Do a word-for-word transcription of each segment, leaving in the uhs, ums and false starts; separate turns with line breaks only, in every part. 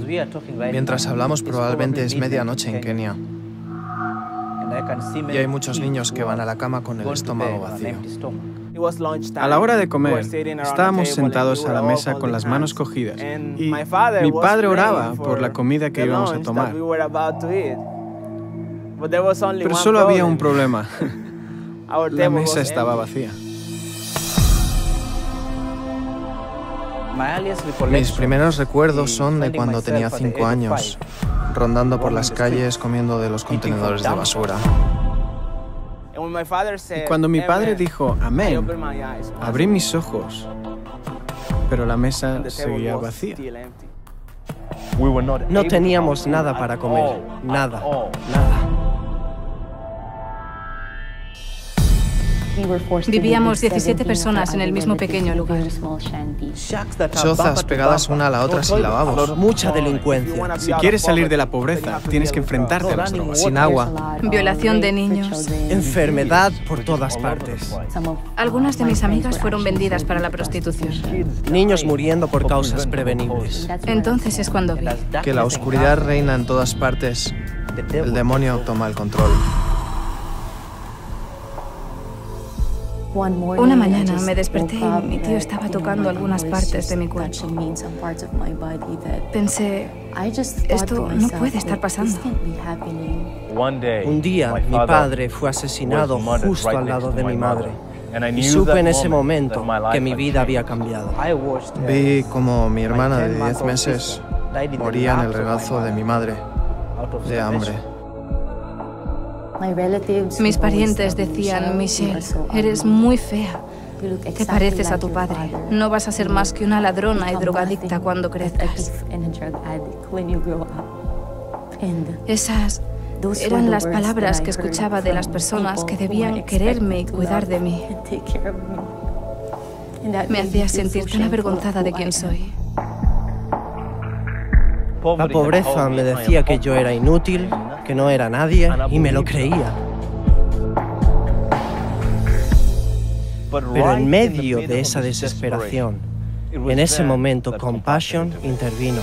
Mientras hablamos probablemente es medianoche en Kenia. Y hay muchos niños que van a la cama con el estómago vacío.
A la hora de comer, estábamos sentados a la mesa con las manos cogidas y mi padre oraba por la comida que íbamos a tomar. Pero solo había un problema. La mesa estaba vacía.
Mis primeros recuerdos son de cuando tenía cinco años, rondando por las calles comiendo de los contenedores de basura.
Y cuando mi padre dijo amén, abrí mis ojos, pero la mesa seguía vacía.
No teníamos nada para comer, nada, nada.
Vivíamos diecisiete personas en el mismo pequeño lugar.
Chozas pegadas una a la otra sin lavabos.
Mucha delincuencia.
Si quieres salir de la pobreza, tienes que enfrentarte a las drogas.
Sin agua.
Violación de niños.
Enfermedad por todas partes.
Algunas de mis amigas fueron vendidas para la prostitución.
Niños muriendo por causas prevenibles.
Entonces es cuando vi
Que la oscuridad reina en todas partes. El demonio toma el control.
Una mañana me desperté y mi tío estaba tocando algunas partes de mi cuerpo. Pensé, esto no puede estar pasando.
Un día, mi padre fue asesinado justo al lado de mi madre. Y supe en ese momento que mi vida había cambiado.
Vi como mi hermana de diez meses moría en el regazo de mi madre, de hambre.
Mis parientes decían, Michelle, eres muy fea. Te pareces a tu padre. No vas a ser más que una ladrona y drogadicta cuando crezcas. Esas eran las palabras que escuchaba de las personas que debían quererme y cuidar de mí. Me hacía sentir tan avergonzada de quién soy.
La pobreza me decía que yo era inútil, que no era nadie, y me lo creía. Pero en medio de esa desesperación, en ese momento, Compassion intervino.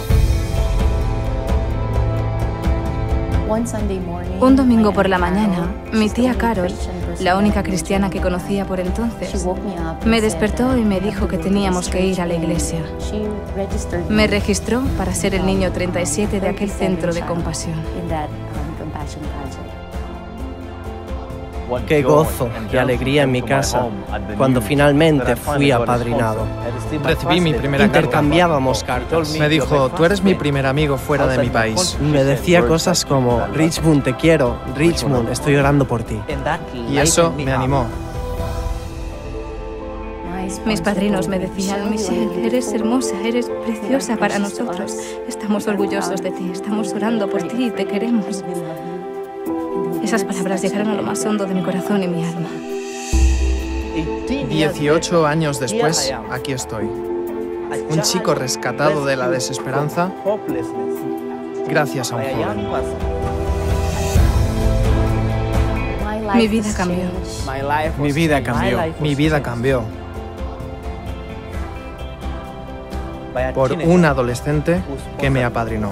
Un domingo por la mañana, mi tía Carol, la única cristiana que conocía por entonces, me despertó y me dijo que teníamos que ir a la iglesia. Me registró para ser el niño treinta y siete de aquel centro de compasión.
Qué gozo, qué alegría en mi casa cuando finalmente fui apadrinado.
Recibí mi primera carta.
Intercambiábamos cartas.
Me dijo, tú eres mi primer amigo fuera de mi país.
Me decía cosas como, Richmond, te quiero, Richmond, estoy orando por ti.
Y eso me animó.
Mis padrinos me decían, Michelle, eres hermosa, eres preciosa para nosotros. Estamos orgullosos de ti, estamos orando por ti y te queremos. Esas palabras llegaron a lo más hondo de mi corazón y mi alma.
dieciocho años después, aquí estoy. Un chico rescatado de la desesperanza gracias a un joven.
Mi vida cambió.
Mi vida cambió.
Mi vida cambió. Por un adolescente que me apadrinó.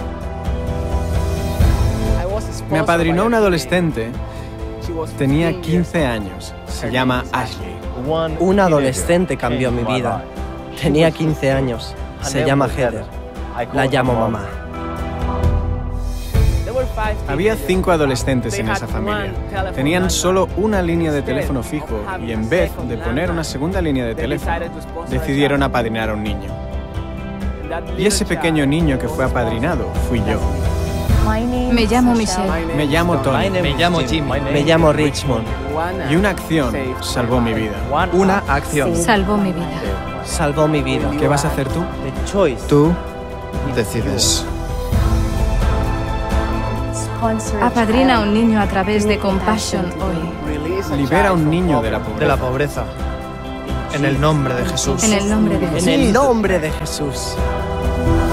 Me apadrinó un adolescente. Tenía quince años. Se llama Ashley.
Un adolescente cambió mi vida. Tenía quince años. Se llama Heather. La llamo mamá.
Había cinco adolescentes en esa familia. Tenían solo una línea de teléfono fijo y en vez de poner una segunda línea de teléfono, decidieron apadrinar a un niño. Y ese pequeño niño que fue apadrinado fui yo.
Me llamo Michelle.
Me llamo Tony.
Me llamo Jimmy.
Me llamo Richmond.
Y una acción salvó mi vida.
Una acción.
Salvó mi vida.
Salvó mi vida.
¿Qué vas a hacer tú?
Tú decides.
Apadrina a un niño a través de Compassion hoy.
Libera a un niño de la
De
pobreza.
la pobreza. En el nombre de Jesús.
En el nombre de Jesús.
En el nombre de Jesús.